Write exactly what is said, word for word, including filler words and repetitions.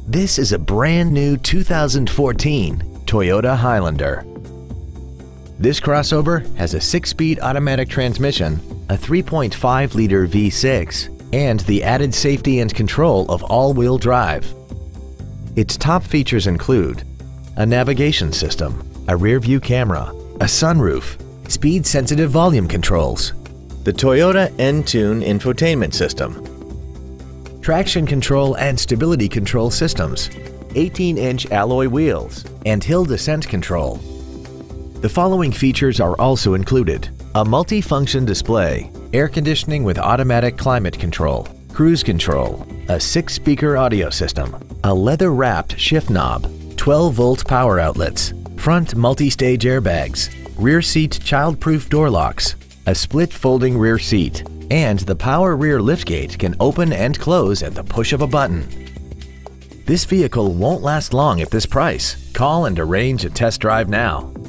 This is a brand new two thousand fourteen Toyota Highlander. This crossover has a six-speed automatic transmission, a three point five liter V six, and the added safety and control of all-wheel drive. Its top features include a navigation system, a rear-view camera, a sunroof, speed-sensitive volume controls, the Toyota N-Tune infotainment system, traction control and stability control systems, eighteen inch alloy wheels, and hill descent control. The following features are also included: a multi-function display, air conditioning with automatic climate control, cruise control, a six-speaker audio system, a leather-wrapped shift knob, twelve volt power outlets, front multi-stage airbags, rear seat child-proof door locks, a split folding rear seat, and the power rear liftgate can open and close at the push of a button. This vehicle won't last long at this price. Call and arrange a test drive now.